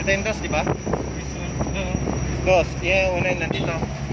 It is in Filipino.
Ito yung dos, di ba? Dos. Yung una yung nandito.